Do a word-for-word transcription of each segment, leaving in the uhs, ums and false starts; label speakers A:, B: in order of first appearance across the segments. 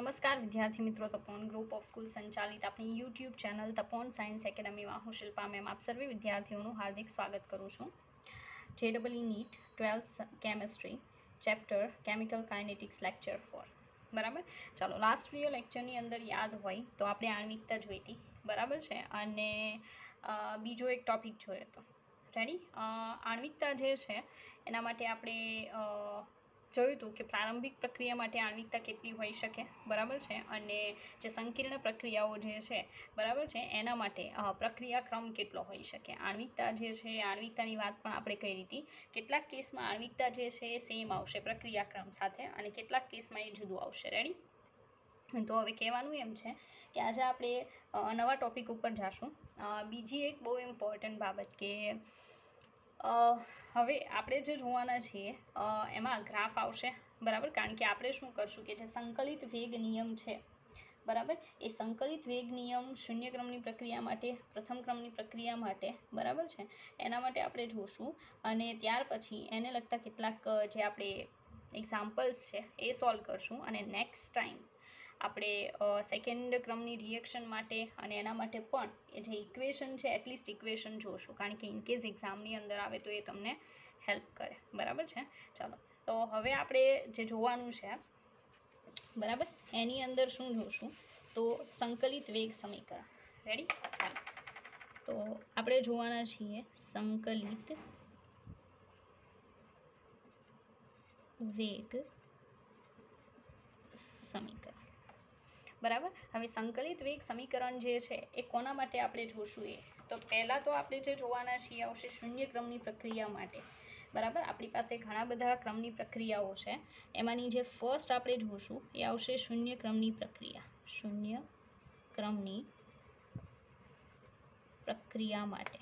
A: નમસ્કાર વિદ્યાર્થી મિત્રો, તપોન ગ્રુપ ઓફ સ્કૂલ સંચાલિત આપણી યુટ્યુબ ચેનલ તપોન સાયન્સ એકેડમીમાં હું શિલ્પા મેમ આપ સર્વે વિદ્યાર્થીઓનું હાર્દિક સ્વાગત કરું છું. J double E NEET twelfth chemistry chapter chemical kinetics lecture four. બરાબર, ચાલો લાસ્ટ વિડીયો લેક્ચરની અંદર યાદ હોય તો આપણે આણ્વિકતા જોઈ હતી, બરાબર છે, અને બીજો એક ટોપિક જોયો હતો. રેડી, આણ્વિકતા જે છે એના માટે આપણે જોયું હતું કે પ્રારંભિક પ્રક્રિયા માટે આણ્વિકતા કેટલી હોઈ શકે, બરાબર છે, અને જે સંકીર્ણ પ્રક્રિયાઓ જે છે, બરાબર છે, એના માટે પ્રક્રિયા ક્રમ કેટલો હોઈ શકે. આણ્વિકતા જે છે આણ્વિકતાની વાત પણ આપણે કરી હતી. કેટલાક કેસમાં આણ્વિકતા જે છે એ સેમ આવશે પ્રક્રિયા ક્રમ સાથે, અને કેટલાક કેસમાં એ જુદું આવશે. રેડી, તો હવે કહેવાનું એમ છે કે આજે આપણે નવા ટોપિક ઉપર જઈશું. બીજી એક બહુ ઇમ્પોર્ટન્ટ બાબત કે હવે આપણે જે જોવાના છીએ એમાં ગ્રાફ આવશે, બરાબર, કારણ કે આપણે શું કરશું કે જે સંકલિત વેગ નિયમ છે, બરાબર, એ સંકલિત વેગ નિયમ શૂન્ય ક્રમની પ્રક્રિયા માટે, પ્રથમ ક્રમની પ્રક્રિયા માટે, બરાબર છે, એના માટે આપણે જોશું. અને ત્યાર પછી એને લગતા કેટલાક જે આપણે એક્ઝામ્પલ્સ છે એ સોલ્વ કરશું. અને નેક્સ્ટ ટાઈમ આપણે સેકન્ડ ક્રમની રિએક્શન માટે અને એના માટે પણ એ જે ઇક્વેશન છે એટલીસ્ટ ઇક્વેશન જોશું, કારણ કે ઇનકેસ એક્ઝામની અંદર આવે તો એ તમને હેલ્પ કરે, બરાબર છે. ચાલો, તો હવે આપણે જે જોવાનું છે, બરાબર, એની અંદર શું જોશું તો સંકલિત વેગ સમીકરણ. રેડી, ચાલો, તો આપણે જોવાના છીએ સંકલિત વેગ સમીકરણ. બરાબર, હવે સંકલિત વેગ સમીકરણ જે છે એ કોના માટે આપણે જોશું, એ તો પહેલાં તો આપણે જે જોવાના છીએ આવશે શૂન્ય ક્રમની પ્રક્રિયા માટે. બરાબર, આપણી પાસે ઘણા બધા ક્રમની પ્રક્રિયાઓ છે, એમાંની જે ફર્સ્ટ આપણે જોશું એ આવશે શૂન્ય ક્રમની પ્રક્રિયા. શૂન્ય ક્રમની પ્રક્રિયા માટે,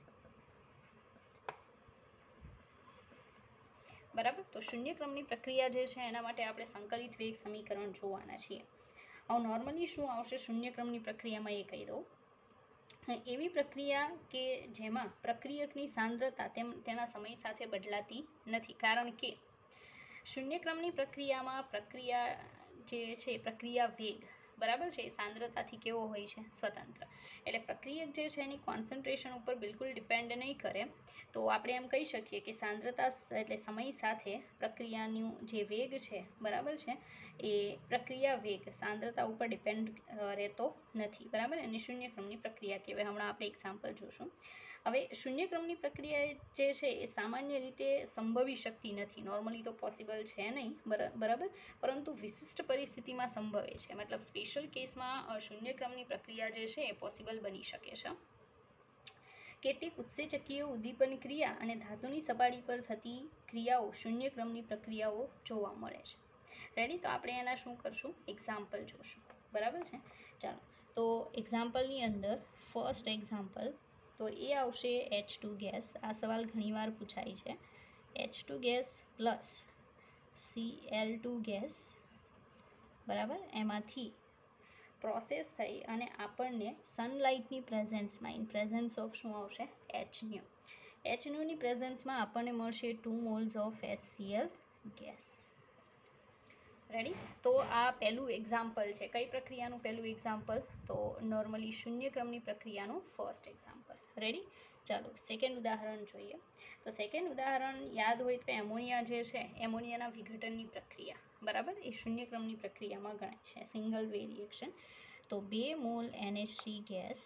A: બરાબર, તો શૂન્ય ક્રમની પ્રક્રિયા જે છે એના માટે આપણે સંકલિત વેગ સમીકરણ જોવાના છીએ. હવે નોર્મલી શું આવશે શૂન્ય ક્રમની પ્રક્રિયામાં એ કહી દઉં. એવી પ્રક્રિયા કે જેમાં પ્રક્રિયકની સાંદ્રતા તેમ તેના સમય સાથે બદલાતી નથી, કારણ કે શૂન્ય ક્રમની પ્રક્રિયામાં પ્રક્રિયા જે છે પ્રક્રિયા વેગ, બરાબર છે, સાંદ્રતાથી કેવો હોય છે, સ્વતંત્ર. એટલે પ્રક્રિયક જે છે એની કોન્સન્ટ્રેશન ઉપર બિલકુલ ડિપેન્ડ નહીં કરે. તો આપણે એમ કહી શકીએ કે સાંદ્રતા એટલે સમય સાથે પ્રક્રિયાનું જે વેગ છે, બરાબર છે, એ પ્રક્રિયા વેગ સાંદ્રતા ઉપર ડિપેન્ડ રહેતો નથી, બરાબર, અને શૂન્ય ક્રમની પ્રક્રિયા કહેવાય. હમણાં આપણે એક્ઝામ્પલ જોશું. હવે શૂન્ય ક્રમની પ્રક્રિયા જે છે એ સામાન્ય રીતે સંભવી શકતી નથી, નોર્મલી તો પોસિબલ છે નહીં, બરાબર, પરંતુ વિશિષ્ટ પરિસ્થિતિમાં સંભવે છે. મતલબ સ્પેશિયલ કેસમાં શૂન્ય ક્રમની પ્રક્રિયા જે છે એ પોસિબલ બની શકે છે. કેટલીક ઉત્સેચકીય ઉદ્દીપન ક્રિયા અને ધાતુની સપાટી પર થતી ક્રિયાઓ શૂન્ય ક્રમની પ્રક્રિયાઓ જોવા મળે છે. રેડી, તો આપણે એના શું કરશું, એક્ઝામ્પલ જોશું, બરાબર છે. ચાલો, તો એક્ઝામ્પલની અંદર ફર્સ્ટ એક્ઝામ્પલ તો એ આવશે એચ ટુ ગેસ. આ સવાલ ઘણીવાર પૂછાય છે. H two gas plus C L two gas, બરાબર, એમાંથી પ્રોસેસ થઈ અને આપણને સનલાઇટની પ્રેઝન્સમાં, ઇન પ્રેઝન્સ ઓફ શું આવશે, એચન્યુ. એચન્યુની પ્રેઝન્સમાં આપણને મળશે two moles of HCl gas. Ready, તો આ પહેલું એક્ઝામ્પલ છે. કઈ પ્રક્રિયાનું પહેલું એક્ઝામ્પલ, તો નોર્મલી શૂન્ય ક્રમની પ્રક્રિયાનું ફર્સ્ટ એક્ઝામ્પલ. રેડી, ચાલો સેકન્ડ ઉદાહરણ જોઈએ. તો સેકન્ડ ઉદાહરણ યાદ હોય તો એમોનિયા જે છે એમોનિયાના વિઘટનની પ્રક્રિયા, બરાબર, એ શૂન્ય ક્રમની પ્રક્રિયામાં ગણાય છે, સિંગલ વે રિએક્શન. તો બે મોલ એનએચ થ્રી ગેસ,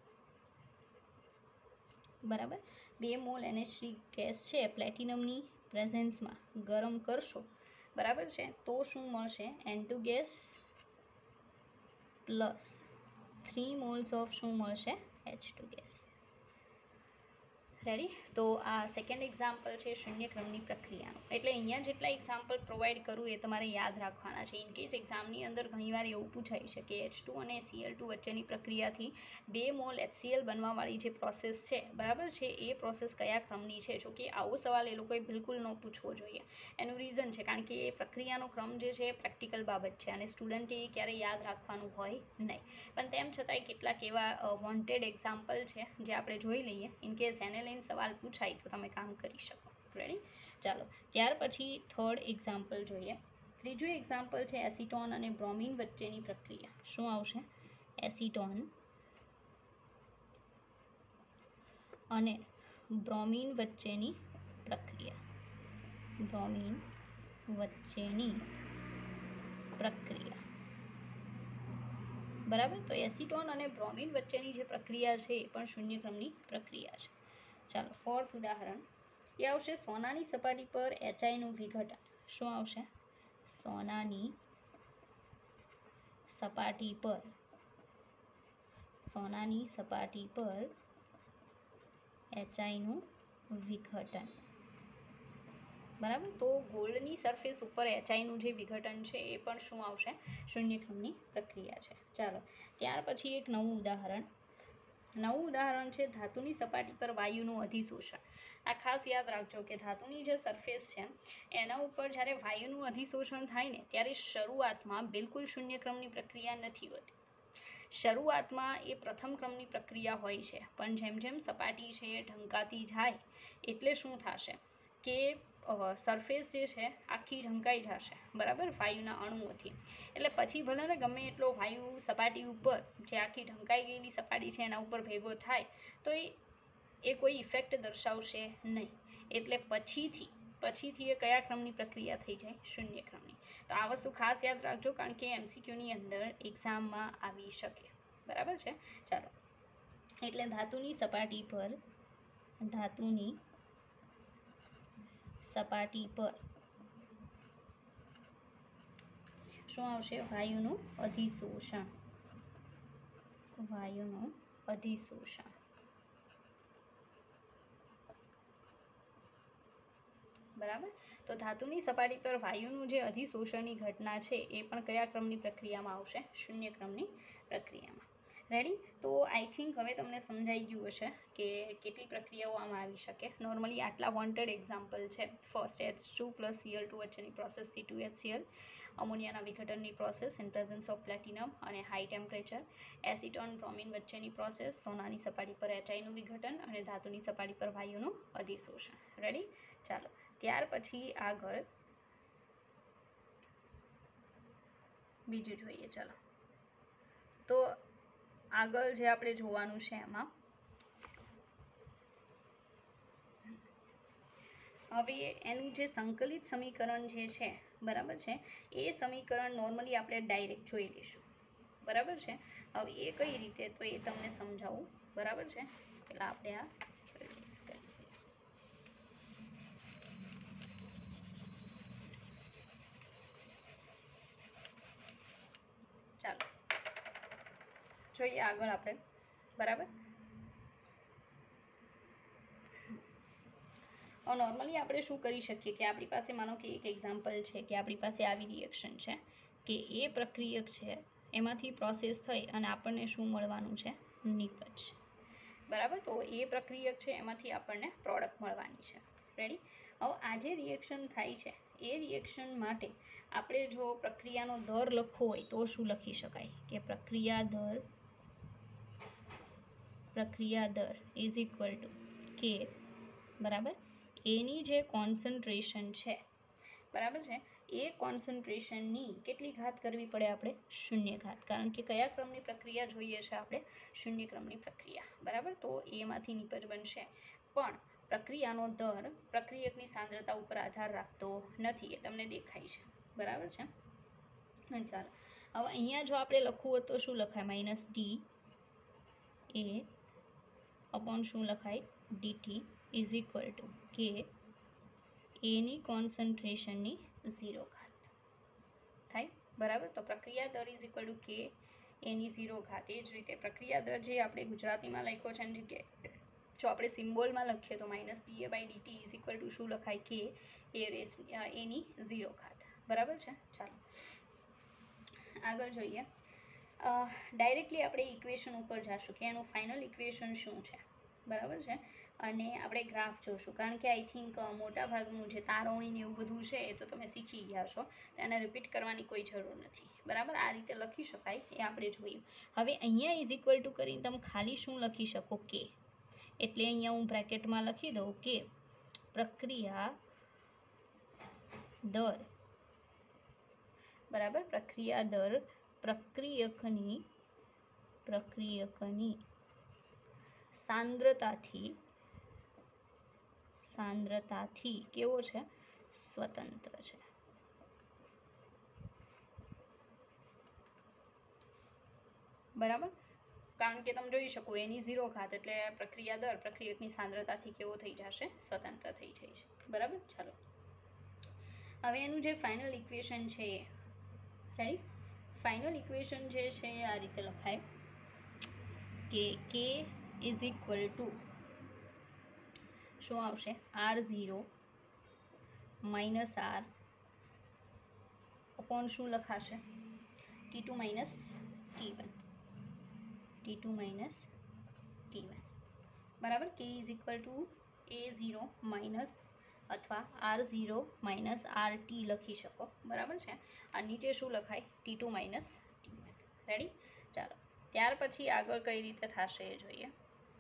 A: બરાબર, બે મોલ એનએચ થ્રી ગેસ છે પ્લેટિનમની પ્રેઝન્સમાં ગરમ કરશો, બરાબર છે, તો શું મળશે, N two gas plus three moles of શું મળશે, એચ ટુ ગેસ. રેડી, તો આ સેકન્ડ એક્ઝામ્પલ છે શૂન્ય ક્રમની પ્રક્રિયાનું. એટલે અહીંયા જેટલા એક્ઝામ્પલ પ્રોવાઈડ કરું એ તમારે યાદ રાખવાના છે. ઇનકેસ એક્ઝામની અંદર ઘણીવાર એવું પૂછાય છે કે એચ ટુ અને સીએલ ટુ વચ્ચેની પ્રક્રિયાથી બે મોલ એચસીએલ બનવાવાળી જે પ્રોસેસ છે, બરાબર છે, એ પ્રોસેસ કયા ક્રમની છે. જો કે આવો સવાલ એ લોકોએ બિલકુલ ન પૂછવો જોઈએ. એનું રીઝન છે કારણ કે એ પ્રક્રિયાનો ક્રમ જે છે એ પ્રેક્ટિકલ બાબત છે અને સ્ટુડન્ટે એ ક્યારેય યાદ રાખવાનું હોય નહીં. પણ તેમ છતાંય કેટલાક એવા વોન્ટેડ એક્ઝામ્પલ છે જે આપણે જોઈ લઈએ. ઇનકેસ એને લઈને સવાલ પૂછાય તો તમે કામ કરી શકો. રેડી, ચાલો ત્યાર પછી થર્ડ એક્ઝામ્પલ જોઈએ. ત્રીજું એક્ઝામ્પલ છે એસિટોન અને બ્રોમિન વચ્ચેની પ્રક્રિયા. શું આવશે? એસિટોન અને બ્રોમિન વચ્ચેની પ્રક્રિયા. બ્રોમિન વચ્ચેની પ્રક્રિયા. બરાબર. તો એસિટોન અને બ્રોમિન વચ્ચેની જે પ્રક્રિયા છે એ પણ શૂન્ય ક્રમની પ્રક્રિયા છે. ચાલો ફોર્થ ઉદાહરણ એ આવશે સોનાની સપાટી પર એચઆઈનું વિઘટન. શું આવશે? સોનાની સપાટી પર સોનાની સપાટી પર એચઆઈનું વિઘટન. બરાબર. તો ગોલ્ડની સરફેસ ઉપર એચઆઈનું જે વિઘટન છે એ પણ શું આવશે? શૂન્ય ક્રમની પ્રક્રિયા છે. ચાલો ત્યાર પછી એક નવું ઉદાહરણ નવું ઉદાહરણ છે ધાતુની સપાટી પર વાયુનું અધિશોષણ. આ ખાસ યાદ રાખજો કે ધાતુની જે સરફેસ છે એના ઉપર જ્યારે વાયુનું અધિશોષણ થાય ને ત્યારે શરૂઆતમાં બિલકુલ શૂન્ય ક્રમની પ્રક્રિયા નથી હોતી. શરૂઆતમાં એ પ્રથમ ક્રમની પ્રક્રિયા હોય છે, પણ જેમ જેમ સપાટી છે એ ઢંકાતી જાય એટલે શું થશે કે સરફેસ જે છે આખી ઢંકાઈ જશે. બરાબર. વાયુના અણુઓથી. એટલે પછી ભલે ને ગમે એટલો વાયુ સપાટી ઉપર જે આખી ઢંકાઈ ગયેલી સપાટી છે એના ઉપર ભેગો થાય તો એ એ કોઈ ઇફેક્ટ દર્શાવશે નહીં. એટલે પછીથી પછીથી એ કયા ક્રમની પ્રક્રિયા થઈ જાય? શૂન્ય ક્રમની. તો આ વસ્તુ ખાસ યાદ રાખજો કારણ કે એમસીક્યુની અંદર એક્ઝામમાં આવી શકે. બરાબર છે. ચાલો એટલે ધાતુની સપાટી પર ધાતુની સપાટી પર શું આવશે? વાયુનું અધિશોષણ. વાયુનું અધિશોષણ. બરાબર. તો ધાતુની સપાટી પર વાયુનું જે અધિશોષણની ઘટના છે એ પણ કયા ક્રમની પ્રક્રિયામાં આવશે? શૂન્ય ક્રમની પ્રક્રિયામાં. રેડી. તો આઈ થિંક હવે તમને સમજાઈ ગયું હશે કે કેટલી પ્રક્રિયાઓ આમાં આવી શકે. નોર્મલી આટલા વોન્ટેડ એક્ઝામ્પલ છે. First H two plus Cl two વચ્ચેની પ્રોસેસથી ટુ એચસીએલ, અમોનિયાના વિઘટનની process in presence of platinum અને હાઈ ટેમ્પરેચર, એસિટોન બ્રોમિન વચ્ચેની પ્રોસેસ, સોનાની સપાટી પર એચઆઈનું વિઘટન અને ધાતુની સપાટી પર વાયુનું અધિશોષણ. રેડી. ચાલો ત્યાર પછી આગળ બીજું જોઈએ. ચાલો તો આગળ જે આપણે જોવાનું છે એમાં હવે એનું જે સંકલિત સમીકરણ જે છે બરાબર છે એ સમીકરણ નોર્મલી આપણે ડાયરેક્ટ જોઈ લઈશું. બરાબર છે. હવે એ કઈ રીતે તો એ તમને સમજાવું. બરાબર છે. પહેલાં આપણે આ રિલીઝ કરીએ. ચાલો જોઈએ આગળ આપણે. બરાબર. નોર્મલી આપણે શું કરી શકીએ કે આપણી પાસે માનો કે એક એક્ઝામ્પલ છે કે આપણી પાસે આવી રિએક્શન છે કે એ પ્રક્રિયક છે એમાંથી પ્રોસેસ થઈ અને આપણને શું મળવાનું છે? નિપજ. બરાબર. તો એ પ્રક્રિયક છે એમાંથી આપણને પ્રોડક્ટ મળવાની છે. રેડી. હવે આ જે રિએક્શન થાય છે એ રિએક્શન માટે આપણે જો પ્રક્રિયાનો દર લખવો હોય તો શું લખી શકાય કે પ્રક્રિયા દર પ્રક્રિયા દર ઇઝ ઇક્વલ ટુ કે બરાબર એની જે કોન્સન્ટ્રેશન છે બરાબર છે એ કોન્સન્ટ્રેશનની કેટલી ઘાત કરવી પડે આપણે? શૂન્ય ઘાત. કારણ કે કયા ક્રમની પ્રક્રિયા જોઈએ છે આપણે? શૂન્ય ક્રમની પ્રક્રિયા. બરાબર. તો એમાંથી નિપજ બનશે. પણ પ્રક્રિયાનો દર પ્રક્રિયકની સાંદ્રતા ઉપર આધાર રાખતો નથી. એ તમને દેખાય છે. બરાબર છે. ચાલો હવે અહીંયા જો આપણે લખવું હોય તો શું લખાય? માઇનસ ડી એ અપોન શું લખાય? DT is equal to k any કોન્સન્ટ્રેશનની zero ઘાત થાય. બરાબર. તો પ્રક્રિયા દર ઇઝ ઇક્વલ ટુ કે એની ઝીરો ઘાત. એ જ રીતે પ્રક્રિયા દર જે આપણે ગુજરાતીમાં લખ્યો છે એની જગ્યાએ જો આપણે સિમ્બોલમાં લખીએ તો minus d A by dt is equal to શું લખાય? કે એ રેસ એની ઝીરો ઘાત. બરાબર છે. ચાલો આગળ જોઈએ. ડાયરેક્ટલી આપણે ઇક્વેશન ઉપર જઈશું કે એનું ફાઇનલ ઇક્વેશન શું છે. બરાબર છે. અને આપણે ગ્રાફ જોશું કારણ કે આઈ થિંક મોટાભાગનું જે તારવણી ને એવું બધું છે એ તો તમે શીખી ગયા છો તો એને રિપીટ કરવાની કોઈ જરૂર નથી. બરાબર. આ રીતે લખી શકાય એ આપણે જોયું. હવે અહીંયા ઇઝ ઇક્વલ ટુ કરીને તમે ખાલી શું લખી શકો? કે. એટલે અહીંયા હું બ્રેકેટમાં લખી દઉં કે પ્રક્રિયા દર બરાબર, પ્રક્રિયા દર પ્રક્રિયકની પ્રક્રિયકની સાંદ્રતાથી સાંદ્રતાથી કેવો છે? સ્વતંત્ર છે. બરાબર, કારણ કે તમે જોઈ શકો એની ઝીરો ઘાત એટલે પ્રક્રિયા દર પ્રક્રિયકની સાંદ્રતાથી કેવો થઈ જશે? સ્વતંત્ર થઈ જાય છે. બરાબર, ચાલો હવે એનું જે ફાઇનલ ઇક્વેશન છે એ રેડી. ફાઇનલ ઇક્વેશન જે છે એ આ રીતે લખાય કે કે ઇઝ ઇક્વલ ટુ શું આવશે? R zero minus R upon શું લખાશે? T two minus t one t two minus t one. બરાબર, k is equal to A zero minus અથવા R zero minus R t લખી શકો. બરાબર છે. આ નીચે શું લખાય? T two minus t one. Ready, ચાલો ત્યાર પછી આગળ કઈ રીતે થશે એ જોઈએ.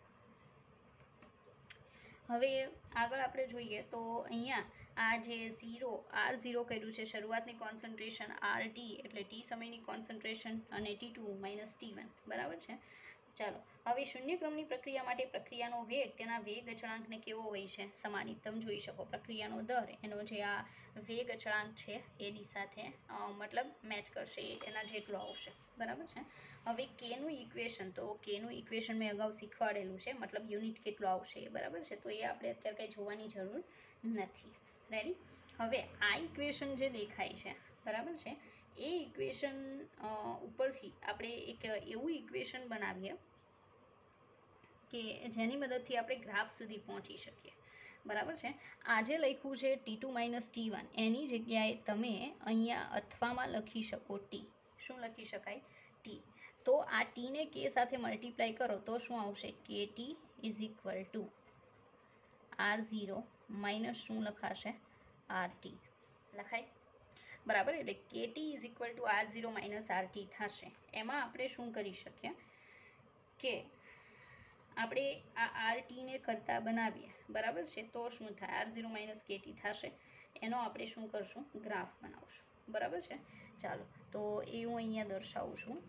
A: હવે આગળ આપણે જોઈએ તો અહીંયા આ જે ઝીરો આર ઝીરો કર્યું છે શરૂઆતની કોન્સન્ટ્રેશન આર ટી એટલે ટી સમયની કોન્સન્ટ્રેશન અને t two minus t one. બરાબર છે. ચાલો હવે શૂન્યક્રમની પ્રક્રિયા માટે પ્રક્રિયાનો વેગ તેના વેગ અચળાંકને કેવો હોય છે? સમાનિત. તમે જોઈ શકો પ્રક્રિયાનો દર એનો જે આ વેગ અચળાંક છે એની સાથે મતલબ મેચ કરશે, એના જેટલો આવશે. બરાબર છે. હવે કેનું ઇક્વેશન, તો કેનું ઇક્વેશન મેં અગાઉ શીખવાડેલું છે, મતલબ યુનિટ કેટલો આવશે. બરાબર છે, તો એ આપણે અત્યારે કંઈ જોવાની જરૂર નથી. રેડી. હવે આ ઇક્વેશન જે દેખાય છે બરાબર છે એ ઇક્વેશન ઉપરથી આપણે એક એવું ઇક્વેશન બનાવીએ કે જેની મદદથી આપણે ગ્રાફ સુધી પહોંચી શકીએ. બરાબર છે. આજે લખ્યું છે t two minus t one, એની જગ્યાએ તમે અહીંયા અથવામાં લખી શકો ટી. શું લખી શકાય? ટી. તો આ ટીને કે સાથે મલ્ટીપ્લાય કરો તો શું આવશે? K t is equal to R zero minus શું લખાશે? આર ટી લખાય. બરાબર, એટલે કે t is equal to R zero minus R t થશે. એમાં આપણે શું કરી શકીએ કે આપણે આ આર ટીને કરતાં બનાવીએ. બરાબર છે, તો શું થાય? R zero minus k t થશે. એનો આપણે શું કરશું? ગ્રાફ બનાવશું. બરાબર છે. ચાલો તો એ હું અહીંયા દર્શાવું છું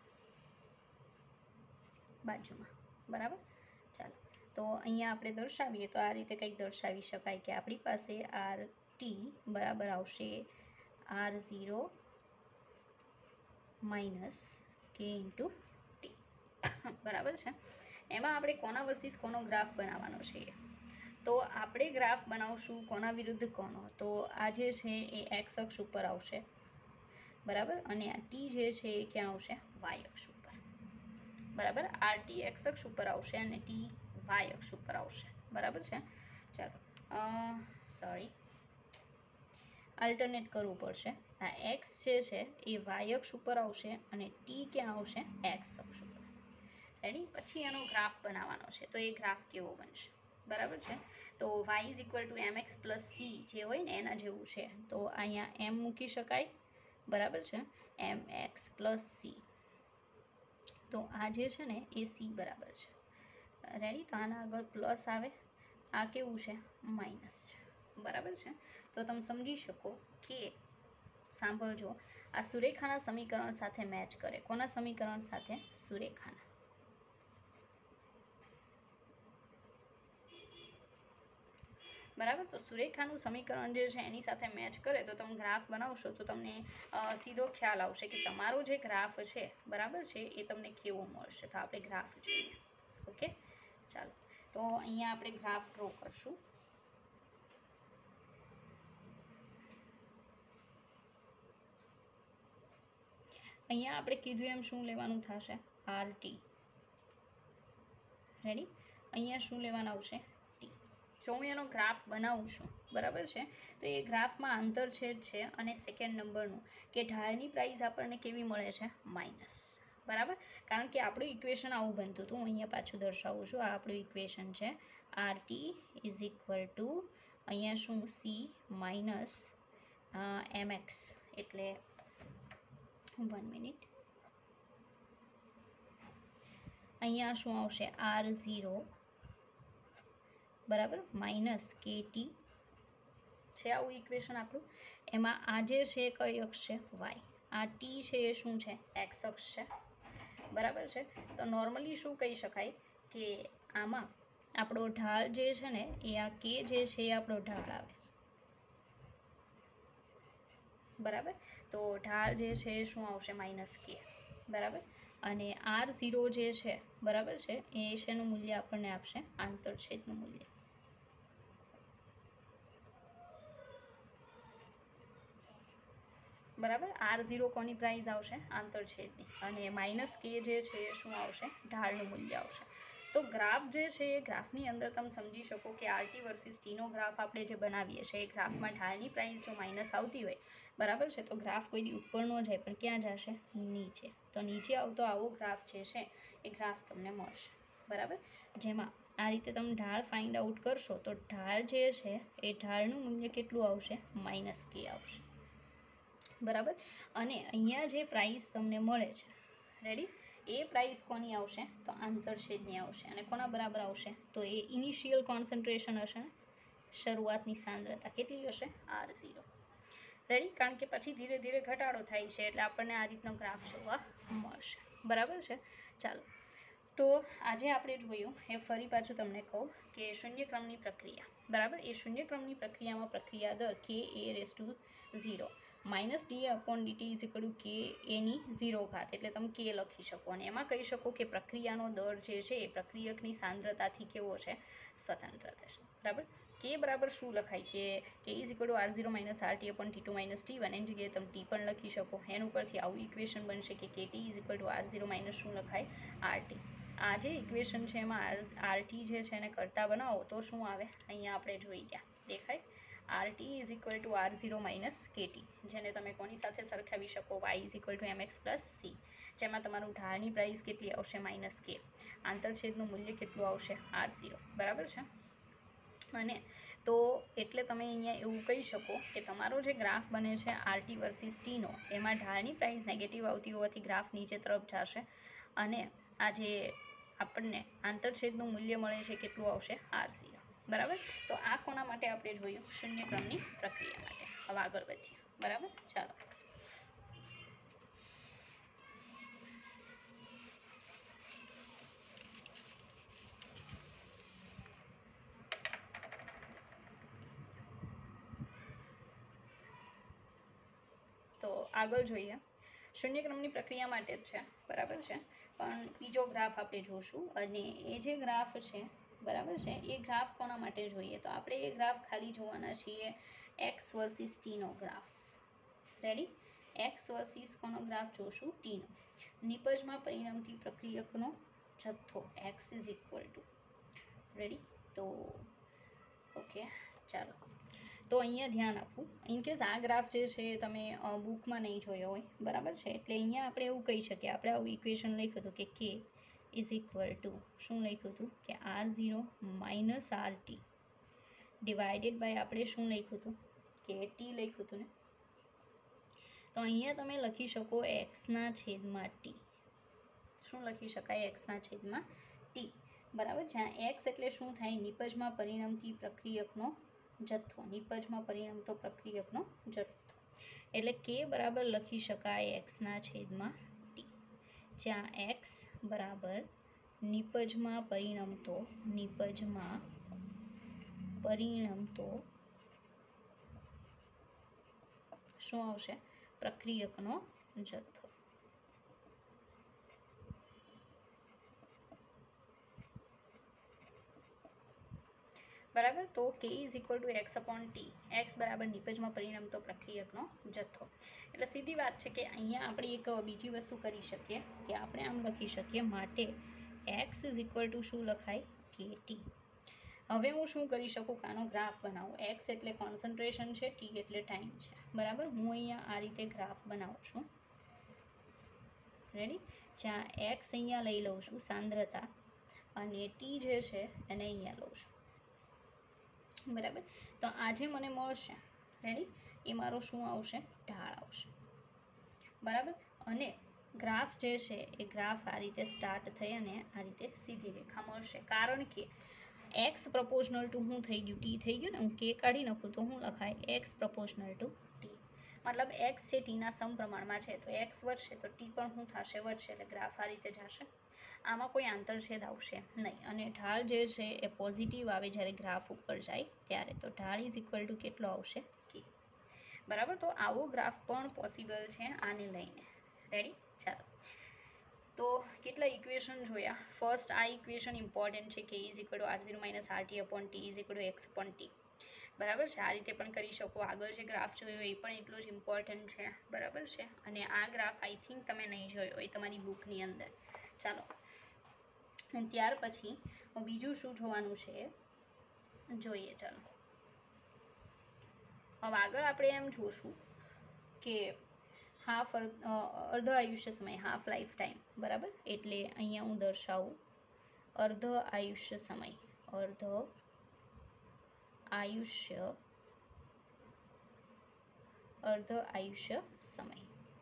A: બાજુમાં. બરાબર, ચાલો તો અહીંયા આપણે દર્શાવીએ તો આ રીતે કંઈક દર્શાવી શકાય કે આપણી પાસે આર ટી બરાબર આવશે R zero minus k into t. બરાબર છે. એમાં આપણે કોના વર્સિસ કોનો ગ્રાફ બનાવવાનો છે? તો આપણે ગ્રાફ બનાવશું કોના વિરુદ્ધ કોનો? તો આ જે છે એ એક્સ અક્ષ ઉપર આવશે. બરાબર, અને આ ટી જે છે એ ક્યાં આવશે? વાય અક્ષ ઉપર. બરાબર, આર ટી એક્સ અક્ષ ઉપર આવશે અને ટી વાય અક્ષ ઉપર આવશે. બરાબર છે. ચાલો સોરી આલ્ટરનેટ કરવું પડશે. આ એક્સ જે છે એ વાય અક્ષ ઉપર આવશે અને ટી ક્યાં આવશે? એક્સ અક્ષ ઉપર. રેડી. પછી એનો ગ્રાફ બનાવવાનો છે. તો એ ગ્રાફ કેવો બનશે? બરાબર છે. તો y is equal to m x plus c જે હોય ને એના જેવું છે. તો અહીંયા એમ મૂકી શકાય. બરાબર છે, એમ એક્સ પ્લસ સી. તો આ જે છે ને એ સી બરાબર છે. રેડી. તો આના આગળ પ્લસ આવે, આ કેવું છે? માઇનસ છે. બરાબર છે. તો તમે સમજી શકો કે સાંભળજો, આ સુરેખાના સમીકરણ સાથે મેચ કરે. કોના સમીકરણ સાથે? સુરેખાના. બરાબર, તો સુરેખાનું સમીકરણ જે છે એની સાથે મેચ કરે તો તમે ગ્રાફ બનાવશો તો તમને સીધો ખ્યાલ આવશે કે તમારો જે ગ્રાફ છે બરાબર છે એ તમને કેવો મળશે. તો આપણે ગ્રાફ જોઈએ. ઓકે, ચાલો તો અહીંયા આપણે ગ્રાફ ડ્રો કરશું. અહીંયા આપણે કીધું એમ શું લેવાનું થશે? R t. રેડી. અહીંયા શું લેવાનું આવશે? ટી. જો હું એનો ગ્રાફ બનાવું છું બરાબર છે તો એ ગ્રાફમાં આંતરછેદ છે અને સેકન્ડ નંબરનું કે ઢાળની પ્રાઇસ આપણને કેવી મળે છે? માઇનસ. બરાબર, કારણ કે આપણું ઇક્વેશન આવું બનતું હતું. હું અહીંયા પાછું દર્શાવું છું. આ આપણું ઇક્વેશન છે. R t is equal to અહીંયા શું? સી માઇનસ એમ એક્સ એટલે વન મિનિટ અહીંયા શું આવશે? આર ઝીરો બરાબર માઇનસ કે ટી છે. આવું ઇક્વેશન આપણું. એમાં આ જે છે કઈ અક્ષ છે? વાય. આ ટી છે એ શું છે? એક્સ અક્ષ છે, બરાબર છે. તો નોર્મલી શું કહી શકાય કે આમાં આપણો ઢાળ જે છે ને એ આ કે જે છે એ આપણો ઢાળ આવે, બરાબર. તો ઢાળ જે છે એ શું આવશે? માઇનસ કે, બરાબર. અને આર ઝીરો જે છે, બરાબર છે, એ શેનું મૂલ્ય આપણને આપશે? આંતરછેદનું મૂલ્ય, બરાબર. આર ઝીરો કોની પ્રાઇસ આવશે? આંતરછેદની. અને માઇનસ કે જે છે એ શું આવશે? ઢાળનું મૂલ્ય આવશે. તો ગ્રાફ જે છે એ ગ્રાફની અંદર તમે સમજી શકો કે આરટી વર્સિસ ટીનો ગ્રાફ આપણે જે બનાવીએ છીએ એ ગ્રાફમાં ઢાળની પ્રાઇસ જો માઇનસ આવતી હોય, બરાબર છે, તો ગ્રાફ કોઈ દી ઉપર ન જાય પણ ક્યાં જશે? નીચે. તો નીચે આવતો આવો ગ્રાફ જે છે એ ગ્રાફ તમને મળશે, બરાબર. જેમાં આ રીતે તમે ઢાળ ફાઇન્ડ આઉટ કરશો તો ઢાળ જે છે એ ઢાળનું મૂલ્ય કેટલું આવશે? માઇનસ કે આવશે, બરાબર. અને અહીંયા જે પ્રાઇસ તમને મળે છે, રેડી, એ પ્રાઇસ કોની આવશે? તો આંતરછેદની આવશે. અને કોના બરાબર આવશે? તો એ ઇનિશિયલ કોન્સન્ટ્રેશન હશે ને, શરૂઆતની સાંદ્રતા કેટલી હશે? R zero, ready. કારણ કે પછી ધીરે ધીરે ઘટાડો થાય છે એટલે આપણને આ રીતનો ગ્રાફ જોવા મળશે, બરાબર છે. ચાલો, તો આજે આપણે જોયું એ ફરી પાછું તમને કહું કે શૂન્યક્રમની પ્રક્રિયા, બરાબર. એ શૂન્યક્રમની પ્રક્રિયામાં પ્રક્રિયા દર k A raise to zero minus d upon dt is equal to k એની ઝીરો ઘાત, એટલે તમે કે લખી શકો. અને એમાં કહી શકો કે પ્રક્રિયાનો દર જે છે એ પ્રક્રિયકની સાંદ્રતાથી કેવો છે? સ્વતંત્ર થશે, બરાબર. કે બરાબર શું લખાય? કે k is equal to R zero minus R t upon t two minus t one, એની જગ્યાએ તમે ટી પણ લખી શકો. એના ઉપરથી આવું ઇક્વેશન બનશે કે કે t is equal to R zero minus શું લખાય? R t. આ જે ઇક્વેશન છે એમાં આર આર ટી જે છે એને કરતા બનાવો તો શું આવે? અહીંયા આપણે જોઈ ગયા, દેખાય? R t is equal to R zero minus k t, જેને તમે કોની સાથે સરખાવી શકો? Y is equal to m x plus c, જેમાં તમારું ઢાળની પ્રાઇસ કેટલી આવશે? માઇનસ કે. આંતરછેદનું મૂલ્ય કેટલું આવશે? આર ઝીરો, બરાબર છે. અને તો એટલે તમે અહીંયા એવું કહી શકો કે તમારો જે ગ્રાફ બને છે આરટી વર્સિસ ટીનો, એમાં ઢાળની પ્રાઇસ નેગેટિવ આવતી હોવાથી ગ્રાફ નીચે તરફ જશે. અને આ જે આપણને આંતરછેદનું મૂલ્ય મળે છે કેટલું આવશે? આર ઝીરો, બરાબર. તો આ કોના માટે આપણે જોયું? શૂન્યક્રમની પ્રક્રિયા માટે. હવે આગળ વધીએ, બરાબર. ચાલો, તો આગળ જોઈએ. શૂન્યક્રમની પ્રક્રિયા માટે જ છે, બરાબર છે. પણ બીજો ગ્રાફ આપણે જોશું. અને એ જે ગ્રાફ છે, બરાબર છે, એ ગ્રાફ કોના માટે જોઈએ? તો આપણે એ ગ્રાફ ખાલી જોવાના છીએ એક્સ વર્સિસ ટીનો ગ્રાફ, રેડી. એક્સ વર્સિસ કોનો ગ્રાફ જોશું? ટીનો. નિપજમાં પરિણમતી પ્રક્રિયકનો જથ્થો x is equal to, ready. તો ઓકે, ચાલો. તો અહીંયા ધ્યાન આપવું. ઇનકેસ આ ગ્રાફ જે છે એ તમે બુકમાં નહીં જોયો હોય, બરાબર છે, એટલે અહીંયા આપણે એવું કહી શકીએ, આપણે આવું ઇક્વેશન લખ્યું હતું કે કે ઇઝ ઇક્વલ ટુ શું લખ્યું હતું? કે R zero minus R t divided by આપણે શું લખ્યું હતું? કે ટી લખ્યું હતું ને. તો અહીંયા તમે લખી શકો એક્સના છેદમાં ટી. શું લખી શકાય? એક્સના છેદમાં ટી, બરાબર. જ્યાં એક્સ એટલે શું થાય? નિપજમાં પરિણમતી પ્રક્રિયકનો જથ્થો, નિપજમાં પરિણમતો પ્રક્રિયકનો જથ્થો. એટલે કે બરાબર લખી શકાય એક્સના છેદમાં ટી, જ્યાં એક્સ બરાબર નિપજમાં પરિણમતો નિપજમાં પરિણમતો શું આવશે? પ્રક્રિયકનો જથ્થો, બરાબર. તો કે is equal to x upon t, x બરાબર નિપજમાં પરિણમતો પ્રક્રિયકનો જથ્થો. એટલે સીધી વાત છે કે અહીંયા આપણે એક બીજી વસ્તુ કરી શકીએ કે આપણે આમ લખી શકીએ, માટે એક્સ ઇઝ ઇક્વલ ટુ શું લખાય? કે ટી. હવે હું શું કરી શકું? આનો ગ્રાફ બનાવું. એક્સ એટલે કોન્સન્ટ્રેશન છે, ટી એટલે ટાઈમ છે, બરાબર. હું અહીંયા આ રીતે ગ્રાફ બનાવું છું, રેડી. જ્યાં એક્સ અહીંયા લઈ લઉં છું સાંદ્રતા, અને ટી જે છે એને અહીંયા લઉં છું, બરાબર. તો આજે મને મળશે, રેડી, એ મારો શું આવશે? ઢાળ આવશે, બરાબર. અને ગ્રાફ જે છે એ ગ્રાફ આ રીતે સ્ટાર્ટ થઈ અને આ રીતે સીધી રેખા મળશે. કારણ કે એક્સ પ્રપોઝનલ ટુ શું થઈ ગયું? ટી થઈ ગયું ને. હું કે કાઢી નાખું તો શું લખાય? X proportional to t. મતલબ એક્સ છે ટીના સમપ્રમાણમાં છે તો એક્સ વધશે તો ટી પણ શું થશે વધશે, એટલે ગ્રાફ આ રીતે જશે. આમાં કોઈ આંતરછેદ આવશે નહીં. અને ઢાળ જે છે એ પોઝિટિવ આવે જ્યારે ગ્રાફ ઉપર જાય ત્યારે, તો ઢાળ ઇઝ ઇક્વલ ટુ કેટલો આવશે કે. બરાબર, તો આવો ગ્રાફ પણ પોસિબલ છે આને લઈને. રેડી, ચાલો. તો કેટલા ઇક્વેશન જોયા. ફર્સ્ટ આ ઇક્વેશન ઇમ્પોર્ટન્ટ છે k is equal to R zero minus R t upon t is equal to x upon t. બરાબર છે, આ રીતે પણ કરી શકો. આગળ જે ગ્રાફ જોયો એ પણ એટલો જ ઇમ્પોર્ટન્ટ છે. બરાબર છે, અને આ ગ્રાફ આઈ થિંક તમે નહીં જોયો એ તમારી બુકની અંદર. ચાલો, અને ત્યાર પછી બીજું શું જોવાનું છે જોઈએ. ચાલો, હવે આગળ આપણે એમ જોશું કે હાફ અર્ધ આયુષ્ય સમય, હાફ લાઈફ ટાઈમ. બરાબર, એટલે અહીંયા હું દર્શાવું અર્ધ આયુષ્ય સમય, અર્ધ આયુષ્ય અર્ધ આયુષ્ય સમય.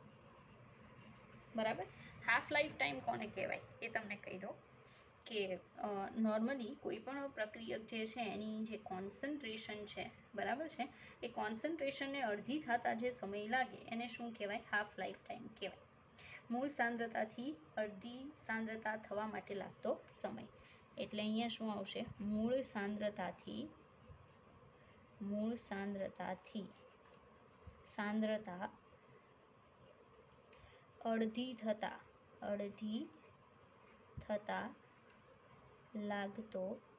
A: બરાબર, હાફ લાઈફ ટાઈમ કોને કહેવાય એ તમને કહી દો કે નોર્મલી કોઈ પણ પ્રક્રિયક જે છે એની જે કોન્સન્ટ્રેશન છે, બરાબર છે, એ કોન્સન્ટ્રેશનને અડધી થતાં જે સમય લાગે એને શું કહેવાય, હાફ લાઈફ ટાઈમ કહેવાય. મૂળ સાંદ્રતાથી અડધી સાંદ્રતા થવા માટે લાગતો સમય. એટલે અહીંયા શું આવશે, મૂળ સાંદ્રતાથી મૂળ સાંદ્રતાથી સાંદ્રતા અડધી થતા અડધી થતા લાગતો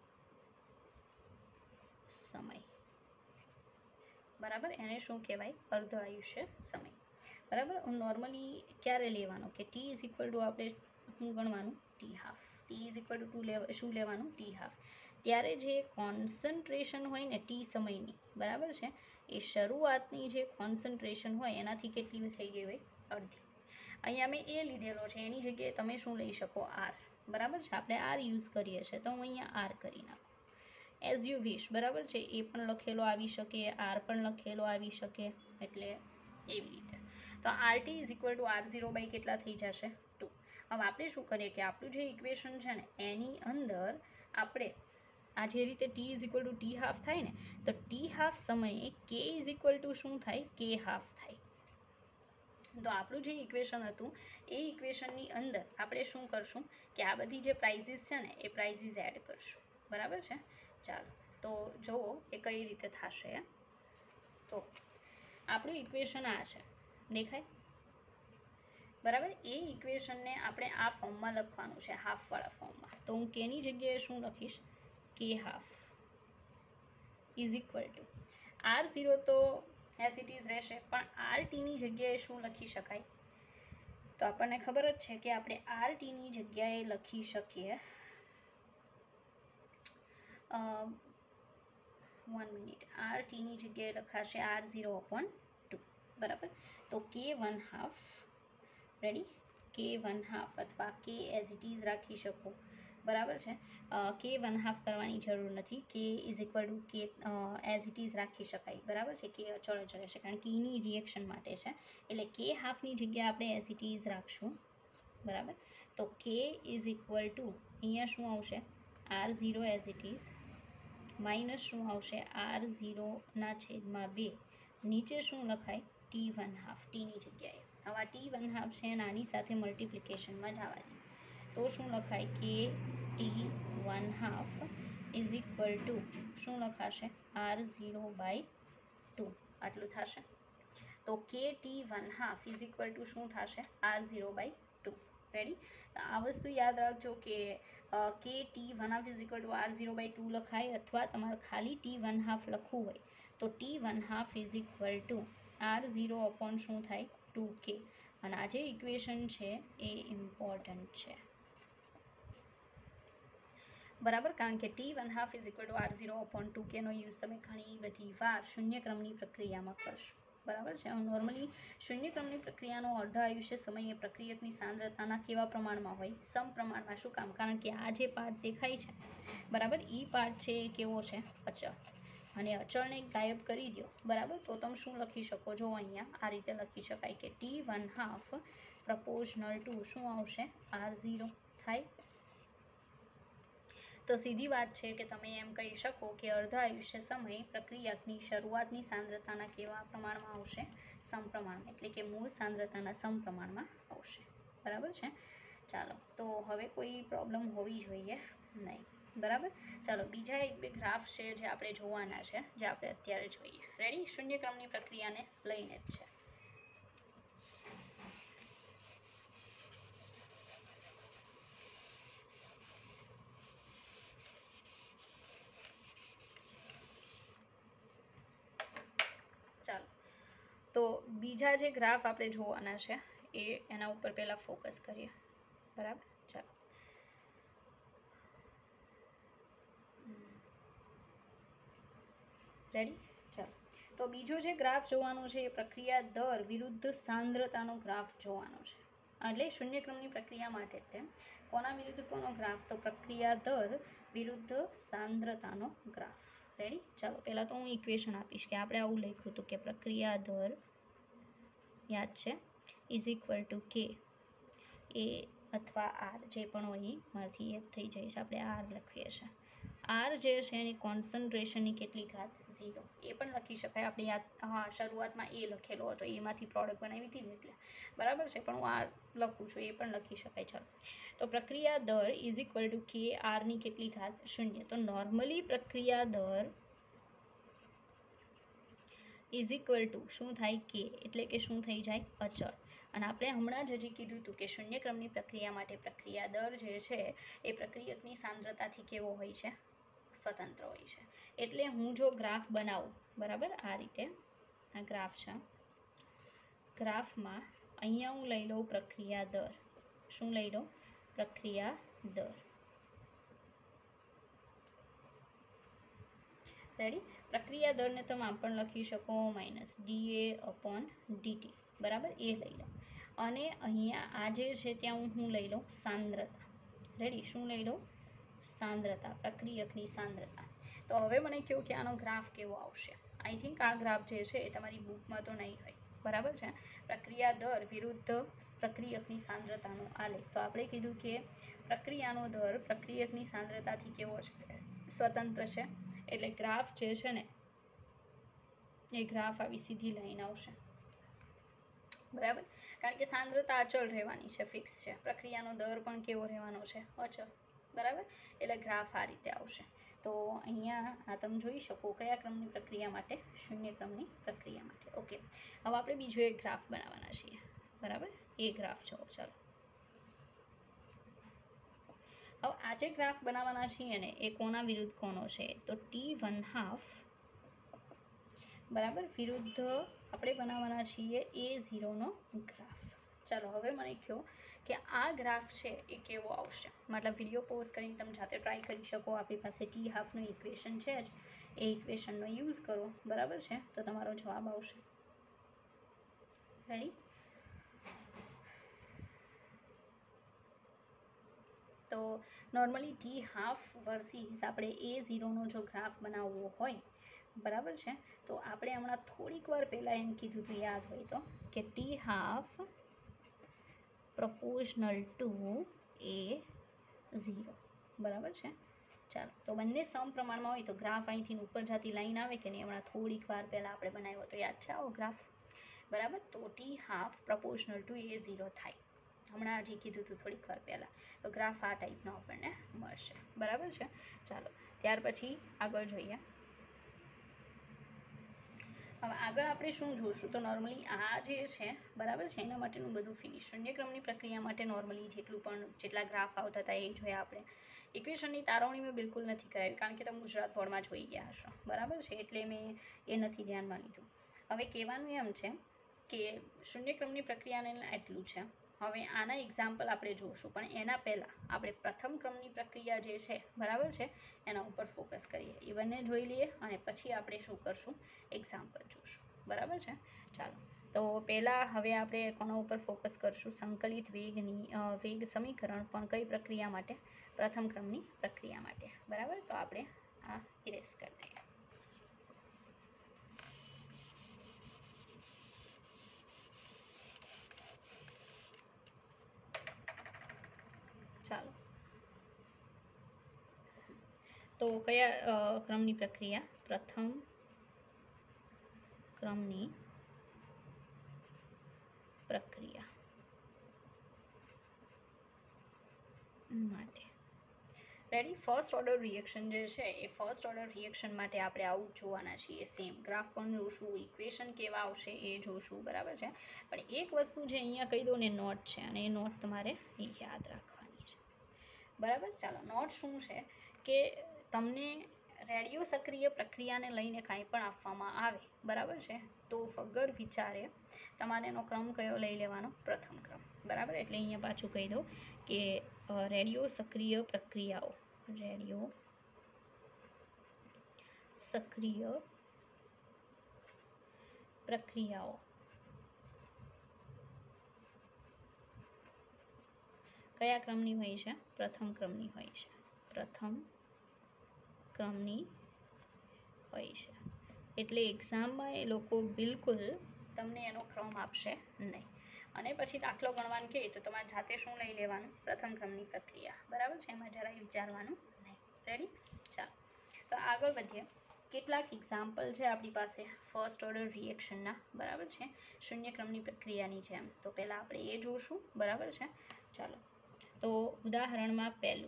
A: સમય. બરાબર, એને શું કહેવાય, અર્ધ આયુષ્ય સમય. બરાબર, નોર્મલી ક્યારે લેવાનો કે ટી ઇઝ ઇક્વલ ટુ આપણે શું ગણવાનું, t half. T is equal to two લેવા શું લેવાનું, ટી હાફ. ત્યારે જે કોન્સન્ટ્રેશન હોય ને ટી સમયની, બરાબર છે, એ શરૂઆતની જે કોન્સન્ટ્રેશન હોય એનાથી કેટલી થઈ ગઈ હોય, અડધી. અહીંયા મેં એ લીધેલો છે, એની જગ્યાએ તમે શું લઈ શકો, આર. બરાબર છે, આપણે આર યુઝ કરીએ છીએ તો હું અહીંયા આર કરી નાખું એઝ યુ વિશ. બરાબર છે, એ પણ લખેલો આવી શકે, આર પણ લખેલો આવી શકે, એટલે એવી રીતે. તો R t is equal to R zero by કેટલા થઈ જશે, ટુ. હવે આપણે શું કરીએ કે આપણું જે ઇક્વેશન છે ને એની અંદર આપણે આ જે રીતે t is equal to t half થાય ને, તો ટી હાફ સમયે કે ઇઝ ઇક્વલ ટુ શું થાય, કે હાફ થાય. તો આપણું જે ઇક્વેશન હતું એ ઇક્વેશનની અંદર આપણે શું કરશું કે આ બધી જે પ્રાઇઝીસ છે ને એ પ્રાઇઝીસ એડ કરશું. બરાબર છે, ચાલો તો જુઓ એ કઈ રીતે થશે. તો આપણું ઇક્વેશન આ છે, દેખાય. બરાબર, એ ઇક્વેશનને આપણે આ ફોર્મમાં લખવાનું છે, હાફવાળા ફોર્મમાં. તો હું કેની જગ્યાએ શું લખીશ, કે half is equal to R zero તો એઝ ઇટ ઇઝ રહેશે, પણ આર ટીની જગ્યાએ શું લખી શકાય, તો આપણને ખબર જ છે કે આપણે આર ટીની જગ્યાએ લખી શકીએ વન મિનિટ આર ટીની જગ્યાએ લખાશે આર ઝીરો અપોન ટુ. બરાબર, તો કે વન હાફ. રેડી, કે વન હાફ અથવા કે એઝ ઇટ ઇઝ રાખી શકો. બરાબર છે, કે વન હાફ કરવાની જરૂર નથી, k is equal to k as it is રાખી શકાય. બરાબર છે, કે અચળ અચળ રહેશે કારણ કે એની રિએક્શન માટે છે, એટલે કે હાફની જગ્યાએ આપણે એઝ ઇટ ઇઝ રાખશું. બરાબર, તો કે ઇઝ ઇક્વલ ટુ અહીંયા શું આવશે, R zero as it is minus શું આવશે, આર ઝીરોના છેદમાં બે, નીચે શું લખાય, ટી વન હાફ ટીની જગ્યાએ. હવે આ ટી વન હાફ છે નાની સાથે મલ્ટિપ્લિકેશનમાં જવા દે તો શું લખાય, કે t one half is equal to શું લખાશે, આર ઝીરો બાય ટુ. આટલું થશે. તો કે t one half is equal to શું થશે, R zero by two. Ready, તો આ વસ્તુ યાદ રાખજો કે કે t one half is equal to R zero by two લખાય, અથવા તમારે ખાલી ટી વન હાફ લખવું હોય તો T one half is equal to R zero upon શું થાય, ટુ કે. અને આ જે ઇક્વેશન છે એ ઇમ્પોર્ટન્ટ છે. બરાબર, કારણ કે t one half is equal to R zero upon two કેનો યુઝ તમે ઘણી બધી વાર શૂન્યક્રમની પ્રક્રિયામાં કરશો. બરાબર છે, નોર્મલી શૂન્યક્રમની પ્રક્રિયાનો અર્ધ આયુષ્ય સમય એ પ્રક્રિયકની સાંદ્રતાના કેવા પ્રમાણમાં હોય, સમપ્રમાણમાં. શું કામ, કારણ કે આ જે પાર્ટ દેખાય છે, બરાબર, એ પાર્ટ છે એ કેવો છે, અચળ. અને અચળને ગાયબ કરી દો, બરાબર, તો તમે શું લખી શકો, જો અહીંયા આ રીતે લખી શકાય કે t one half proportional to શું આવશે, આર ઝીરો થાય. તો સીધી વાત છે કે તમે એમ કહી શકો કે અર્ધ આયુષ્ય સમય પ્રક્રિયકની શરૂઆતની સાંદ્રતાના કેવા પ્રમાણમાં આવશે? સમપ્રમાણમાં, એટલે કે મૂળ સાંદ્રતાના સમપ્રમાણમાં આવશે. બરાબર છે. ચાલો, તો હવે કોઈ પ્રોબ્લેમ હોવી જોઈએ નહીં. બરાબર. ચાલો, બીજા એક બે ગ્રાફ છે જે આપણે જોવાના છે, જે આપણે અત્યારે જોઈએ. રેડી? શૂન્ય ક્રમની પ્રક્રિયાને લઈને જ છે. ચાલો, તો બીજા જે ગ્રાફ આપણે જોવાના છે એ એના ઉપર પહેલાં ફોકસ કરીએ. બરાબર. ચાલો, રેડી? ચાલો, તો બીજો જે ગ્રાફ જોવાનો છે એ પ્રક્રિયા દર વિરુદ્ધ સાંદ્રતાનો ગ્રાફ જોવાનો છે. એટલે શૂન્ય ક્રમની પ્રક્રિયા માટે તે કોના વિરુદ્ધ કોનો ગ્રાફ? તો પ્રક્રિયા દર વિરુદ્ધ સાંદ્રતાનો ગ્રાફ. રેડી? ચાલો, પહેલાં તો હું ઇક્વેશન આપીશ કે આપણે આવું લખ્યું હતું કે પ્રક્રિયા દર યાદ છે ઇઝ ઇક્વલ ટુ કે એ અથવા આર, જે પણ હોય એ મારાથી યાદ થઈ જાય છે. આપણે આર લખીએ છીએ. આર જે છે એની કોન્સન્ટ્રેશનની કેટલી ઘાત? ઝીરો. એ પણ લખી શકાય. આપણે યાદ, હા, શરૂઆતમાં એ લખેલો હતો, એમાંથી પ્રોડક્ટ બનાવી હતી ને એટલે. બરાબર છે, પણ હું આર લખું છું, એ પણ લખી શકાય. ચાલો, તો પ્રક્રિયા દર ઇઝ ઇક્વલ ટુ કે આરની કેટલી ઘાત? શૂન્ય. તો નોર્મલી પ્રક્રિયા દર ઇઝ ઇક્વલ ટુ શું થાય? કે, એટલે કે શું થઈ જાય? અચળ. અને આપણે હમણાં જ હજી કીધું હતું કે શૂન્ય ક્રમની પ્રક્રિયા માટે પ્રક્રિયા દર જે છે એ પ્રક્રિયકની સાંદ્રતાથી કેવો હોય છે? સ્વતંત્ર હોય છે. એટલે હું જો ગ્રાફ બનાવું, બરાબર, આ રીતે આ ગ્રાફ છે. ગ્રાફમાં અહીંયા હું લઈ લઉં પ્રક્રિયા દર. શું લઈ લઉં? પ્રક્રિયા દર. રેડી? પ્રક્રિયા દરને તમે આમ પણ લખી શકો minus d A upon dt. બરાબર, એ લઈ લો. અને અહીંયા આ જે છે ત્યાં હું શું લઈ લઉં? સાંદ્રતા. રેડી? શું લઈ લઉં? સાંદ્રતા, પ્રક્રિયકની સાંદ્રતા. તો હવે મને કહો કે આનો ગ્રાફ કેવો આવશે? આઈ થિંક આ ગ્રાફ જે છે એ તમારી બુકમાં તો નહીં હોય. બરાબર છે. પ્રક્રિયા દર વિરુદ્ધ પ્રક્રિયકની સાંદ્રતાનો આલેખ. તો આપણે કીધું કે પ્રક્રિયાનો દર પ્રક્રિયકની સાંદ્રતાથી કેવો છે? સ્વતંત્ર છે. એટલે ગ્રાફ જે છે ને એ ગ્રાફ આવી સીધી લાઈન આવશે. બરાબર, કારણ કે સાંદ્રતા અચળ રહેવાની છે, ફિક્સ છે. પ્રક્રિયાનો દર પણ કેવો રહેવાનો છે? અચળ. બરાબર, એટલે ગ્રાફ આ રીતે આવશે. તો અહીંયા આ તમે જોઈ શકો કયા ક્રમની પ્રક્રિયા માટે? શૂન્ય ક્રમની પ્રક્રિયા માટે. ઓકે, હવે આપણે બીજો એક ગ્રાફ બનાવવાના છીએ. બરાબર, એ ગ્રાફ જુઓ. ચાલો, હવે આ જે ગ્રાફ બનાવવાના છીએ ને એ કોના વિરુદ્ધ કોનો છે? તો ટી વન હાફ, બરાબર, વિરુદ્ધ આપણે બનાવવાના છીએ એ ઝીરોનો ગ્રાફ. ચાલો, હવે મને કહો કે આ ગ્રાફ છે એ કેવો આવશે? મતલબ વિડીયો પોઝ કરીને તમે જાતે ટ્રાય કરી શકો. આપણી પાસે ટી હાફનું ઇક્વેશન છે જ, એ ઇક્વેશનનો યુઝ કરો. બરાબર છે, તો તમારો જવાબ આવશે. રેડી? તો નોર્મલી ટી હાફ વર્સિસ આપણે એ ઝીરોનો જો ગ્રાફ બનાવવો હોય, બરાબર છે, તો આપણે હમણાં થોડીક વાર પહેલાં એમ કીધું હતું, યાદ હોય તો, કે t half proportional to A zero. બરાબર છે. ચાલો, તો બંને સમપ્રમાણમાં હોય તો ગ્રાફ અહીંથી ઉપર જતી લાઈન આવે કે નહીં? હમણાં થોડીક વાર પહેલાં આપણે બનાવ્યો તો, યાદ છે આવો ગ્રાફ? બરાબર, તો t half proportional to A zero થાય. હમણાં હજી કીધું હતું થોડીક વાર પહેલાં. તો ગ્રાફ આ ટાઈપનો આપણને મળશે. બરાબર છે. ચાલો, ત્યાર પછી આગળ જોઈએ. હવે આગળ આપણે શું જોઈશું? તો નોર્મલી આ જે છે, બરાબર છે, એના માટેનું બધું ફિનિશ. શૂન્ય ક્રમની પ્રક્રિયા માટે નોર્મલી જેટલું પણ જેટલા ગ્રાફ આવતા હતા એ જોયા આપણે. ઇક્વેશનની તારવણી મેં બિલકુલ નથી કરાવી, કારણ કે તમે ગુજરાત બોર્ડમાં જોઈ ગયા હશો. બરાબર છે, એટલે મેં એ નથી ધ્યાનમાં લીધું. હવે કહેવાનું એમ છે કે શૂન્ય ક્રમની પ્રક્રિયાને એટલું છે. હવે આના એક્ઝામ્પલ આપણે જોઈશું, પણ એના પહેલાં આપણે પ્રથમ ક્રમની પ્રક્રિયા જે છે, બરાબર છે, એના ઉપર ફોકસ કરીએ. એ બંને જોઈ લઈએ અને પછી આપણે શું કરશું? એક્ઝામ્પલ જોઈશું. બરાબર છે. ચાલો, તો પહેલાં હવે આપણે કોના ઉપર ફોકસ કરશું? સંકલિત વેગની વેગ સમીકરણ, પણ કઈ પ્રક્રિયા માટે? પ્રથમ ક્રમની પ્રક્રિયા માટે. બરાબર, તો આપણે આ ઇરેઝ કરી દઈએ. ચાલો, તો કયા ક્રમની પ્રક્રિયા? પ્રથમ ક્રમની પ્રક્રિયા માટે. રેડી? ફર્સ્ટ ઓર્ડર રિએક્શન જે છે એ ફર્સ્ટ ઓર્ડર રિએક્શન માટે આપણે આવું જ જોવાના છીએ. સેમ ગ્રાફ પણ જોશું, ઇક્વેશન કેવા આવશે એ જોશું, બરાબર છે. પણ એક વસ્તુ જે અહીંયા કહી દો ને નોટ છે, અને એ નોટ તમારે યાદ રાખવાની છે, બરાબર. ચાલો, નોટ શું છે કે તમને રેડિયો સક્રિય પ્રક્રિયાને લઈને કાંઈ પણ આપવામાં આવે, બરાબર છે, તો વગર વિચારે તમારે એનો ક્રમ કયો લઈ લેવાનો? પ્રથમ ક્રમ, બરાબર. એટલે અહીંયા પાછું કહી દઉં કે રેડિયો સક્રિય પ્રક્રિયાઓ રેડિયો સક્રિય પ્રક્રિયાઓ કયા ક્રમની હોય છે? પ્રથમ ક્રમની હોય છે. પ્રથમ ક્રમની હોય છે. એટલે એક્ઝામમાં એ લોકો બિલકુલ તમને એનો ક્રમ આપશે નહીં. અને પછી દાખલો ગણવાનું કહે તો તમારે જાતે શું લઈ લેવાનું? પ્રથમ ક્રમની પ્રક્રિયા, બરાબર છે. એમાં જરાય વિચારવાનું નહીં. રેડી? ચાલો, તો આગળ વધીએ. કેટલાક એક્ઝામ્પલ છે આપણી પાસે ફર્સ્ટ ઓર્ડર રિએક્શનના, બરાબર છે, શૂન્ય ક્રમની પ્રક્રિયાની જેમ. તો પહેલાં આપણે એ જોશું, બરાબર છે. ચાલો, તો ઉદાહરણમાં પહેલું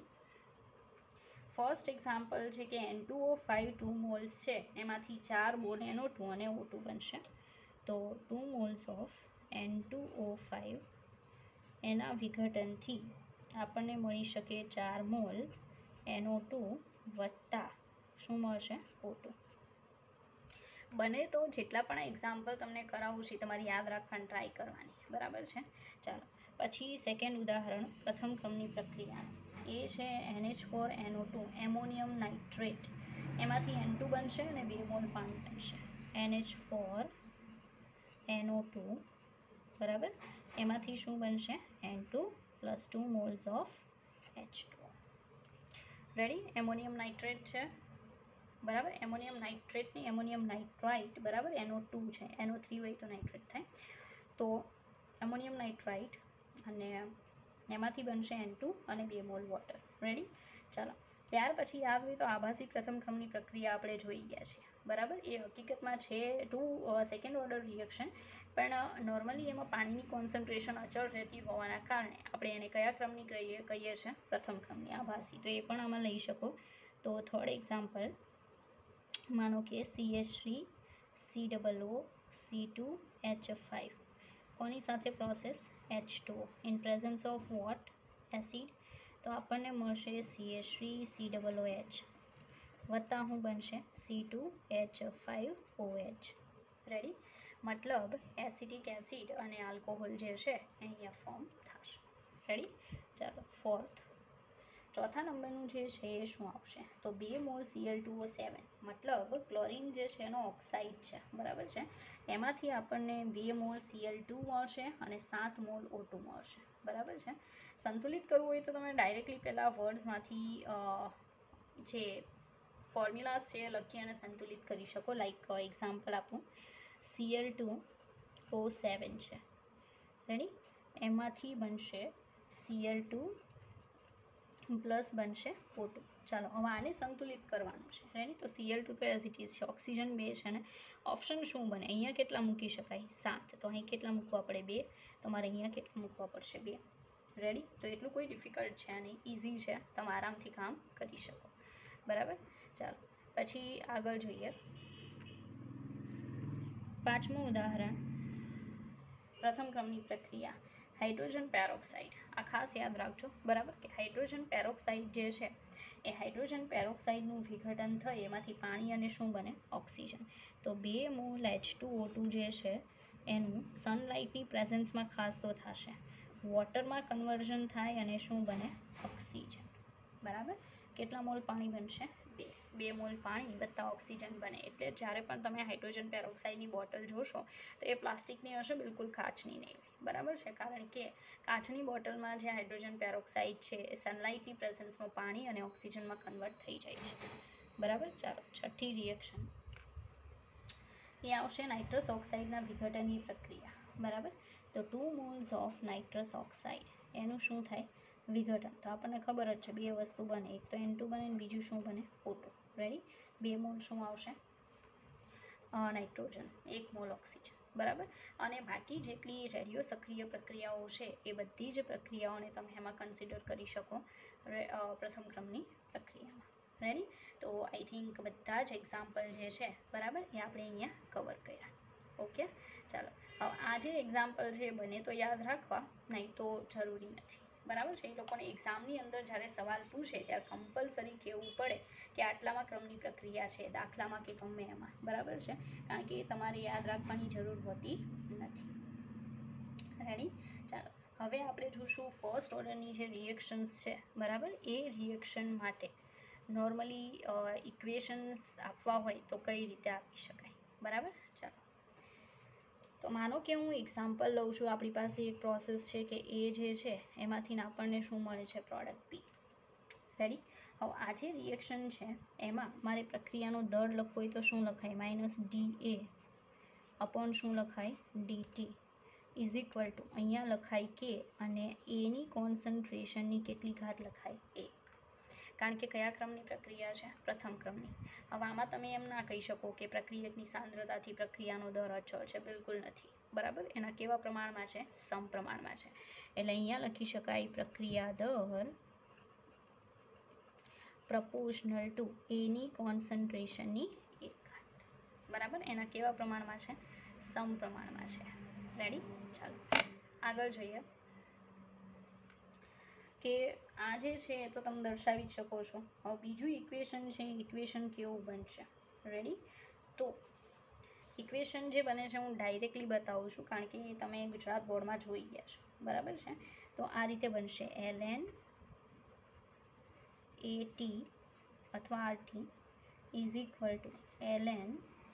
A: ફર્સ્ટ એક્ઝામ્પલ છે કે N two O five two moles છે, એમાંથી ચાર મોલ એન ઓ ટુ અને ઓ ટુ બનશે. તો two moles of N two O five એના વિઘટનથી આપણને મળી શકે ચાર મોલ એન ઓ ટુ વત્તા શું મળશે? O two. બને તો જેટલા પણ એક્ઝામ્પલ તમને કરાવું છે તમારી યાદ રાખવાની ટ્રાય કરવાની, બરાબર છે. ચાલો, પછી સેકન્ડ ઉદાહરણ પ્રથમ ક્રમની પ્રક્રિયાનું એ છે N H four N O two ammonium nitrate, એમાંથી એન ટુ બનશે અને બે મોલ પાણી બનશે. N H four N O two, બરાબર, એમાંથી શું બનશે? N two plus two moles of H two. Ready? Ammonium nitrate છે, બરાબર. એમોનિયમ નાઇટ્રેટની એમોનિયમ નાઇટ્રાઇટ, બરાબર, એન ઓ ટુ છે, એન ઓ થ્રી હોય તો નાઇટ્રેટ થાય. તો એમોનિયમ નાઇટ્રાઇટ અને એમાંથી બનશે એન ટુ અને બે મોલ વોટર. રેડી? ચાલો, ત્યાર પછી યાદ હોય તો આભાસી પ્રથમ ક્રમની પ્રક્રિયા આપણે જોઈ ગયા છે, બરાબર. એ હકીકતમાં છે ટુ સેકન્ડ ઓર્ડર રિએક્શન, પણ નોર્મલી એમાં પાણીની કોન્સન્ટ્રેશન અચળ રહેતી હોવાના કારણે આપણે એને કયા ક્રમની કહીએ કહીએ છીએ? પ્રથમ ક્રમની આભાસી. તો એ પણ આમાં લઈ શકો. તો થર્ડ એક્ઝામ્પલ માનો કે C H three C double O C two H five, કોની સાથે process? H two O in presence of what? Acid. તો આપણને મળશે C H three C double O H વત્તા શું બનશે? C two H five O H. Ready? મતલબ acetic acid અને આલ્કોહોલ જે છે અહીંયા ફોર્મ થશે. રેડી? ચાલો, ફોર્થ ચોથા નંબરનું જે છે એ શું આવશે? તો બે mole C L two O seven, મતલબ ક્લોરિન જે છે એનો ઓક્સાઇડ છે, બરાબર છે, એમાંથી આપણને બે મોલ સી એલ ટુ મળશે અને સાત મોલ ઓ ટુ મળશે, બરાબર છે. સંતુલિત કરવું હોય તો તમે ડાયરેક્ટલી પહેલાં વર્ડ્સમાંથી જે ફોર્મ્યુલાસ છે એ લખી અને સંતુલિત કરી શકો. લાઈક એક્ઝામ્પલ આપું, C L two O seven છે, રેડી, એમાંથી બનશે સી એલ ટુ પ્લસ બનશે ઓ ટુ. ચાલો, હવે આને સંતુલિત કરવાનું છે. રેડી? તો સી એલ ટુ તો એઝ ઇટ ઇઝ છે, ઓક્સિજન બે છે ને ઓપ્શન શું બને? અહીંયા કેટલા મૂકી શકાય? સાત. તો અહીં કેટલા મૂકવા પડે? બે. તો મારે અહીંયા કેટલા મૂકવા પડશે? બે. રેડી? તો એટલું કોઈ ડિફિકલ્ટ છે નહીં, ઇઝી છે, તમે આરામથી કામ કરી શકો, બરાબર. ચાલો, પછી આગળ જોઈએ. પાંચમું ઉદાહરણ પ્રથમ ક્રમની પ્રક્રિયા હાઇડ્રોજન પેરોક્સાઇડ. આ ખાસ યાદ રાખજો, બરાબર, કે હાઇડ્રોજન પેરોક્સાઇડ જે છે એ હાઇડ્રોજન પેરોક્સાઇડનું વિઘટન થઈ એમાંથી પાણી અને શું બને? ઓક્સિજન. તો બે mole H two O two જે છે એનું સનલાઇટની પ્રેઝન્સમાં ખાસ તો થશે, વોટરમાં કન્વર્ઝન થાય અને શું બને? ઓક્સિજન, બરાબર. કેટલા મોલ પાણી બનશે? બે. બે મોલ પાણી વત્તા ઓક્સિજન બને. એટલે જ્યારે પણ તમે હાઇડ્રોજન પેરોક્સાઇડની બોટલ જોશો તો એ પ્લાસ્ટિકની હશે, બિલકુલ કાચની નહીં હોય, બરાબર છે. કારણ કે કાચની બોટલમાં જે હાઇડ્રોજન પેરોક્સાઇડ છે એ સનલાઇટની પ્રેઝન્સમાં પાણી અને ઓક્સિજનમાં કન્વર્ટ થઈ જાય છે, બરાબર. ચાલો, છઠ્ઠી રિએક્શન એ આવશે નાઇટ્રસ ઓક્સાઇડના વિઘટનની પ્રક્રિયા, બરાબર. તો two moles of nitrous oxide એનું શું થાય? વિઘટન. તો આપણને ખબર જ છે બે વસ્તુ બને, એક તો એન ટુ બને ને બીજું શું બને, ઓ ટુ. રેડી? બે મોલ શું આવશે, નાઇટ્રોજન, એક મોલ ઓક્સિજન. બરાબર? અને બાકી જેટલી રેડિયો સક્રિય પ્રક્રિયાઓ છે એ બધી જ પ્રક્રિયાઓને તમે એમાં કન્સિડર કરી શકો પ્રથમ ક્રમની પ્રક્રિયામાં. રેડી? તો આઈ થિંક બધા જ એક્ઝામ્પલ જે છે બરાબર એ આપણે અહીંયા કવર કર્યા. ઓકે, ચાલો. હવે આ જે એક્ઝામ્પલ છે બને તો યાદ રાખવા, નહીં તો જરૂરી નથી. બરાબર છે? એ લોકોને એક્ઝામની અંદર જ્યારે સવાલ પૂછે ત્યારે કમ્પલસરી કહેવું પડે કે આટલામાં ક્રમની પ્રક્રિયા છે, દાખલામાં કે ગમે એમાં. બરાબર છે? કારણ કે તમારે યાદ રાખવાની જરૂર હોતી નથી. રેડી? ચાલો, હવે આપણે જોઈશું ફર્સ્ટ ઓર્ડરની જે રિએક્શન્સ છે બરાબર, એ રિએક્શન માટે નોર્મલી ઇક્વેશન્સ આપવા હોય તો કઈ રીતે આપી શકાય. બરાબર? ચાલો, તો માનો કે હું એક્ઝામ્પલ લઉં છું. આપણી પાસે એક પ્રોસેસ છે કે એ જે છે એમાંથી આપણને શું મળે છે, પ્રોડક્ટ પી. રેડી? હવે આ જે રિએક્શન છે એમાં મારે પ્રક્રિયાનો દર લખવો હોય તો શું લખાય, માઇનસ ડી એ અપોન શું લખાય, d t is equal to અહીંયા લખાય કે, અને એની કોન્સન્ટ્રેશનની કેટલી ઘાત લખાય, એક. કારણ કે કયા ક્રમની પ્રક્રિયા છે, પ્રથમ ક્રમની. હવે આમાં તમે એમ ના કહી શકો કે પ્રક્રિયકની સાંદ્રતાથી પ્રક્રિયાનો દર અચળ છે, બિલકુલ નથી. બરાબર? એના કેવા પ્રમાણમાં છે, સમપ્રમાણમાં છે. એટલે અહીંયા લખી શકાય પ્રક્રિયા દર પ્રપોર્શનલ ટુ એની કોન્સન્ટ્રેશનની એક ઘાત. બરાબર? એના કેવા પ્રમાણમાં છે, સમપ્રમાણમાં છે. રેડી? ચાલો આગળ જોઈએ કે આ જે છે એ તો તમે દર્શાવી શકો છો. હવે બીજું ઇક્વેશન છે, ઇક્વેશન કેવું બનશે. રેડી? તો ઇક્વેશન જે બને છે હું ડાયરેક્ટલી બતાવું છું કારણ કે તમે ગુજરાત બોર્ડમાં જોઈ ગયા છો. બરાબર છે? તો આ રીતે બનશે, એલ એન એ ટી અથવા R t is equal to L N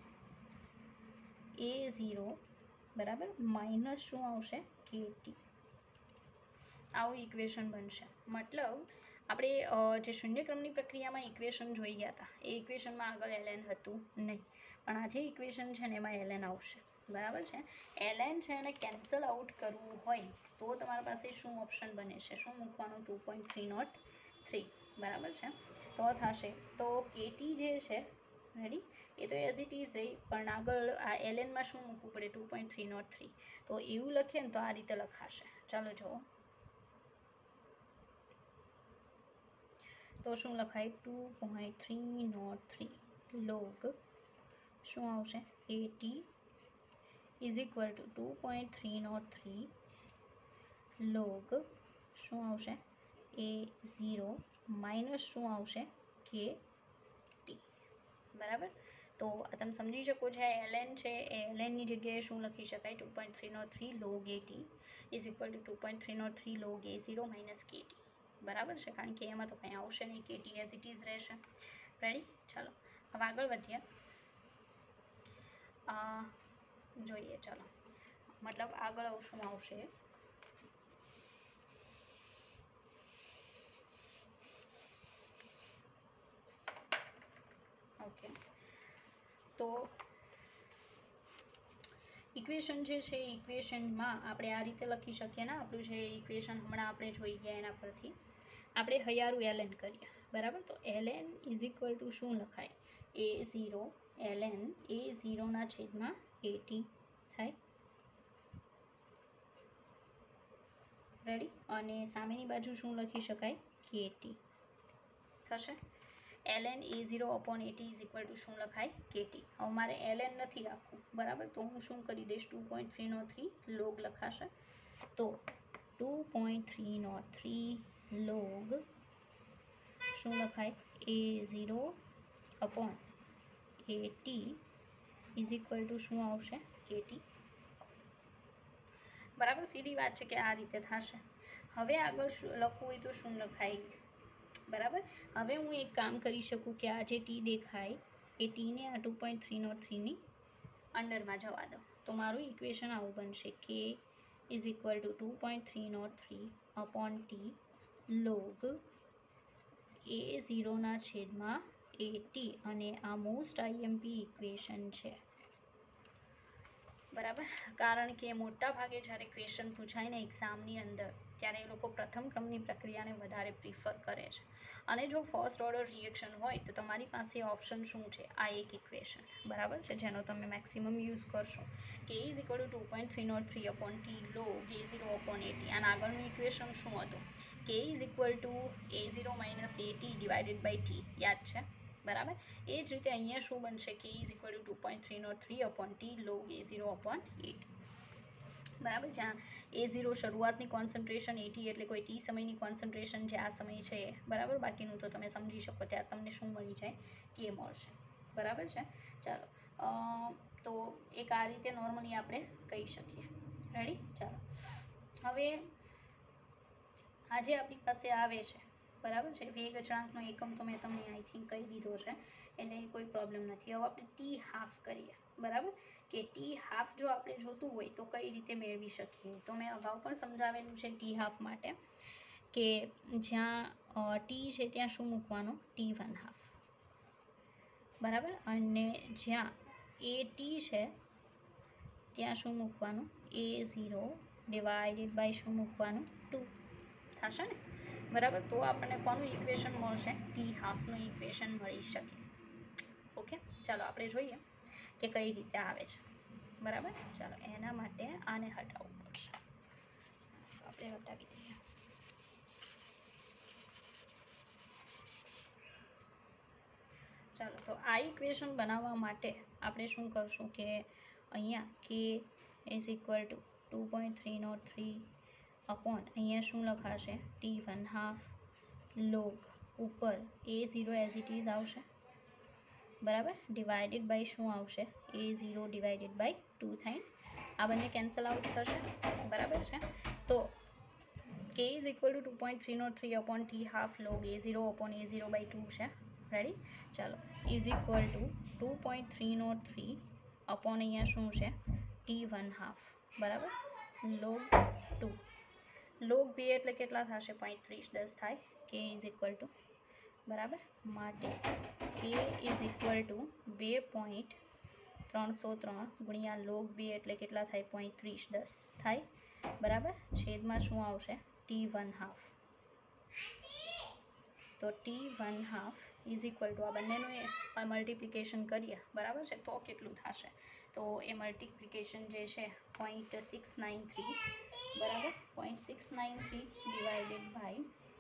A: A zero બરાબર માઇનસ શું આવશે, કે ટી. આવું ઇક્વેશન બનશે. મતલબ આપણે જે શૂન્યક્રમની પ્રક્રિયામાં ઇક્વેશન જોઈ ગયા હતા એ ઇક્વેશનમાં આગળ એલ એન હતું નહીં, પણ આ જે ઇક્વેશન છે ને એમાં એલ એન આવશે. બરાબર છે? એલ એન છે એને કેન્સલ આઉટ કરવું હોય તો તમારા પાસે શું ઓપ્શન બને છે, શું મૂકવાનું, two point three nought three. બરાબર છે? તો થશે તો કેટી જે છે, રેડી, એ તો એઝ ઇટ ઇઝ રહી, પણ આગળ આ એલ એનમાં શું મૂકવું પડે, two point three nought three. તો એવું લખીએ ને તો આ રીતે લખાશે. ચાલો જુઓ, તો શું લખાય, two point three nought three log શું આવશે, A t is equal to two point three nought three log શું આવશે, એ ઝીરો માઇનસ શું આવશે, કે ટી. બરાબર? તો તમે સમજી શકો છો એલ એન છે એ એલ એનની જગ્યાએ શું લખી શકાય, two point three nought three log A t is equal to two point three nought three log A zero minus k t. બરાબર છે? કારણ કે એમાં તો કંઈ આવશે નહીં, k t as it is રહેશે. રેડી? ચાલો હવે આગળ વધીએ. જોઈએ ચાલો, મતલબ આગળ શું આવશે, ઓકે. તો ઇક્વેશન જે છે ઇક્વેશનમાં આપણે આ રીતે લખી શકીએ ને, આપણું જે ઇક્વેશન હમણાં આપણે જોઈ ગયા એના પરથી આપણે હૈયારું એલ એન કરીએ. બરાબર? તો L N is equal to શું લખાય, A zero L N A ઝીરોના છેદમાં એટી થાય. રેડી? અને સામેની બાજુ શું લખી શકાય, કેટી થશે. L N A zero upon AT is equal to શું લખાય, કેટી. હવે મારે એલ એન નથી રાખવું. બરાબર? તો હું શું કરી દઈશ, two point three nought three log લખાશે. તો two point three nought three log શું લખાય, A zero upon AT is equal to શું આવશે, કેટી. બરાબર? સીધી વાત છે કે આ રીતે થશે. હવે આગળ લખવું હોય તો શું લખાય. બરાબર? હવે હું એક કામ કરી શકું કે આ જે ટી દેખાય એ ટીને આ ટુ પોઈન્ટ થ્રી નોટ થ્રીની અંડરમાં જવા દો. તો મારું ઇક્વેશન આવું બનશે, K is equal to two point three nought three upon T log A ઝીરોના છેદમાં એટી. અને આ મોસ્ટ આઈએમપી ઇક્વેશન છે. બરાબર, કારણ કે મોટા ભાગે જ્યારે ક્વેશ્ચન પૂછાય ને એક્ઝામની અંદર ત્યારે એ લોકો પ્રથમ ક્રમની પ્રક્રિયાને વધારે પ્રિફર કરે છે. અને જો ફર્સ્ટ ઓર્ડર રિએક્શન હોય તો તમારી પાસે ઓપ્શન શું છે, આ એક ઇક્વેશન બરાબર છે જેનો તમે મેક્સિમમ યુઝ કરશો K is equal to two point three nought three upon T log A zero upon AT. અને આગળનું ઇક્વેશન શું હતું, K is equal to A zero minus AT divided by T, યાદ છે બરાબર. એ જ રીતે અહીંયા શું બનશે, K is equal to two point three nought three upon T log A zero upon AT બરાબર. જ્યાં એ ઝીરો શરૂઆતની કોન્સન્ટ્રેશન, એટી એટલે કોઈ ટી સમયની કોન્સન્ટ્રેશન જે આ સમય છે બરાબર. બાકીનું તો તમે સમજી શકો ત્યારે તમને શું મળી જાય, કે મળશે બરાબર છે. ચાલો તો એક આ રીતે નોર્મલી આપણે કહી શકીએ. રેડી, ચાલો હવે આજે આપણી પાસે આવે છે બરાબર છે વેગ અચળાંકનો એકમ તો મેં તમને આઈ થિંક કહી દીધો છે એટલે કોઈ પ્રોબ્લેમ નથી. હવે આપણે ટી હાફ કરીએ બરાબર, કે ટી હાફ જો આપણે જોતું હોય તો કઈ રીતે મેળવી શકીએ. તો મેં અગાઉ પણ સમજાવેલું છે ટી હાફ માટે, કે જ્યાં ટી છે ત્યાં શું મૂકવાનું, ટી વન હાફ બરાબર. અને જ્યાં એ ટી છે ત્યાં શું મૂકવાનું, એ ઝીરો ડિવાઇડેડ બાય શું મૂકવાનું, ટુ થશે ને બરાબર. તો આપણને કોનું ઇક્વેશન મળશે, ટી હાફનું ઇક્વેશન મળી શકે. ઓકે, ચાલો આપણે જોઈએ કે કઈ રીતે આવે છે બરાબર. ચાલો એના માટે આને હટાવવું પડશે, આપણે હટાવી દઈએ. ચાલો તો આ ઇક્વેશન બનાવવા માટે આપણે શું કરશું કે અહીંયા K is equal to two point three nought three upon અહીંયા શું લખાશે, ટી વન હાફ લોગ ઉપર A zero as it is આવશે બરાબર, ડિવાઇડેડ બાય શું આવશે, A zero divided by two થાય. આ બંને કેન્સલ આઉટ થશે બરાબર છે. તો કે is equal to two point three nought three upon T half log A zero upon A zero by two છે. રેડી, ચાલો is equal to two point three nought three upon અહીંયા શું છે, ટી વન હાફ બરાબર, log two. Log બે એટલે કેટલા થશે, પોઈન્ટ ત્રીસ દસ થાય. કે ઇઝ ઇક્વલ ટુ બરાબર, માટે કે ઇઝ ઇક્વલ ટુ બે પોઈન્ટ ત્રણસો ત્રણ ગુણ્યા લોગ બે એટલે કેટલા થાય, પોઈન્ટ ત્રીસ દસ થાય બરાબર. છેદમાં શું આવશે, ટી વન હાફ. તો T one half is equal to આ બંનેનું એ મલ્ટિપ્લિકેશન કરીએ બરાબર છે તો કેટલું થશે, તો એ મલ્ટિપ્લિકેશન જે છે પોઈન્ટ સિક્સ નાઇન થ્રી બરાબર, point six nine three divided by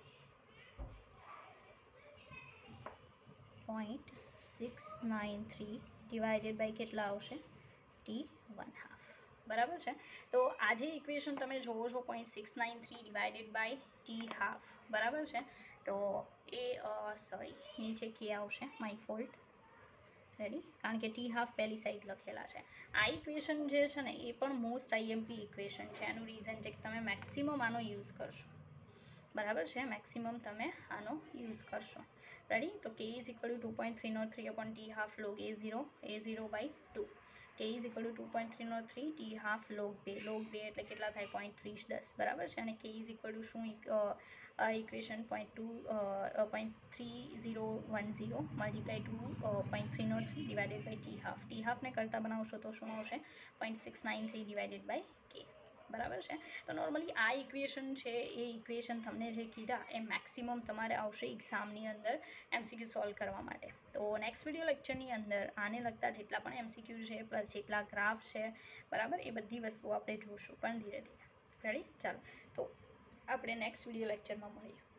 A: point six nine three divided by કેટલા આવશે, ટી વન હાફ બરાબર છે. તો આ જે ઇક્વેશન તમે જોવો છો point six nine three divided by T half બરાબર છે. તો એ સોરી નીચે કે આવશે, માય ફોલ્ટ. રેડી, કારણ કે ટી હાફ પહેલી સાઈડ લખેલા છે. આ ઇક્વેશન જે છે ને એ પણ મોસ્ટ આઈએમપી ઇક્વેશન છે. એનું રીઝન છે કે તમે મેક્સિમમ આનો યુઝ કરશો બરાબર છે, મેક્સિમમ તમે આનો યુઝ કરશો. રેડી, તો કે is equal to two point three nought three upon T half log A zero A zero by two. K is equal to two point three nought three T half log બે, log બે એટલે કેટલા થાય, point ત્રીસ દસ બરાબર છે. અને કે ઇઝ ઇક્વલ ટુ શું equation point two point three zero one zero multiply two point three nought three divided by T half. T હાફને કરતાં બનાવશો તો શું આવશે, point six nine three divided by K બરાબર છે. તો નોર્મલી આ ઇક્વેશન છે એ ઇક્વેશન તમને જે કીધા એ મેક્સિમમ તમારે આવશે એક્ઝામની અંદર એમસીક્યુ સોલ્વ કરવા માટે. તો નેક્સ્ટ વિડીયો લેક્ચરની અંદર આને લગતા જેટલા પણ એમસીક્યુ છે પ્લસ જેટલા ગ્રાફ છે બરાબર એ બધી વસ્તુઓ આપણે જોઈશું પણ ધીરે ધીરે. રેડી, ચાલો તો આપણે નેક્સ્ટ વિડીયો લેક્ચરમાં મળીએ.